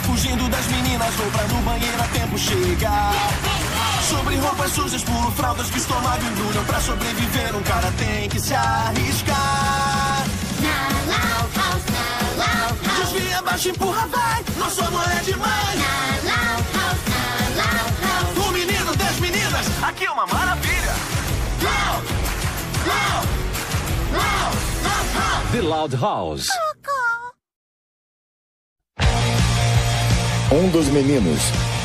fugindo das meninas, vou pra no banheiro a tempo chegar. Sobre roupas sujas, pulo fraldas que o estômago embrulham. Pra sobreviver um cara tem que se arriscar. Na Loud House, na Loud House. Desvia, abaixa, empurra, vai. Nosso amor é demais. Na Loud House, na Loud House. 1 menino, 10 meninas, aqui é uma maravilha. Loud, loud, loud, loud house. The Loud House. Um dos meninos.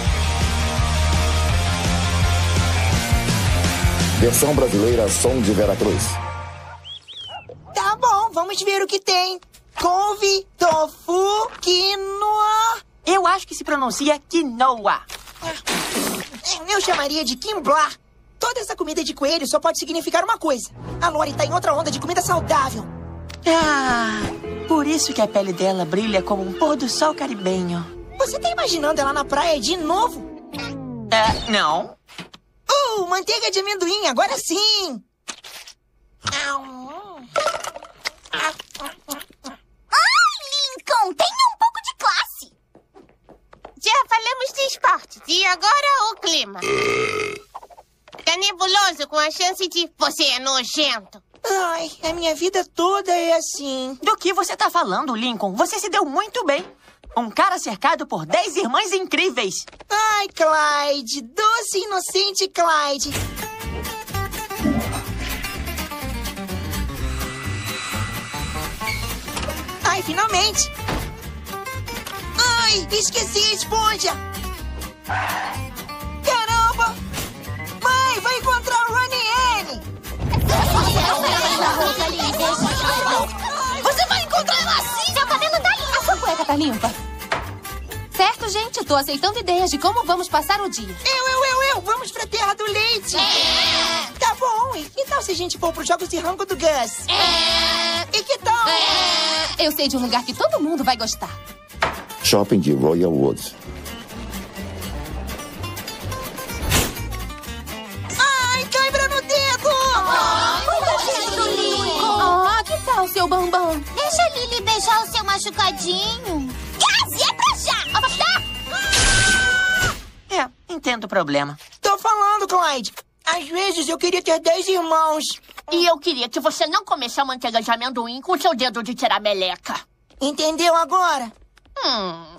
Versão brasileira, som de Veracruz. Tá bom, vamos ver o que tem. Couve, tofu, quinoa. Eu acho que se pronuncia quinoa. Eu chamaria de quimblá. Toda essa comida de coelho só pode significar uma coisa. A Lori tá em outra onda de comida saudável. Ah, por isso que a pele dela brilha como um pôr do sol caribenho. Você tá imaginando ela na praia de novo? Não. Manteiga de amendoim, agora sim! Lincoln, tenha um pouco de classe. Já falamos de esportes e agora o clima. Tá nebuloso com a chance de você é nojento. Ai, a minha vida toda é assim. Do que você tá falando, Lincoln? Você se deu muito bem. Um cara cercado por 10 irmãs incríveis. Ai, Clyde, doce e inocente Clyde. Ai, finalmente. Ai, esqueci a esponja. Caramba. Mãe, vai encontrar o Ronnie N. Você vai encontrar ela assim? Seu cabelo tá limpo. A sua cueca tá limpa. Certo, gente? Tô aceitando ideias de como vamos passar o dia. Eu. Vamos pra Terra do Leite. Tá bom. E que tal se a gente for pros Jogos de Rango do Gus? E que tal? Eu sei de um lugar que todo mundo vai gostar. Shopping de Royal Woods. Ai, cãibra no dedo! Que tal, seu bambam? Deixa a Lily beijar o seu machucadinho. Cassie, é pra já! Entendo o problema. Tô falando, Clyde. Às vezes eu queria ter 10 irmãos. E eu queria que você não comesse a manteiga de amendoim com seu dedo de tirar meleca. Entendeu agora?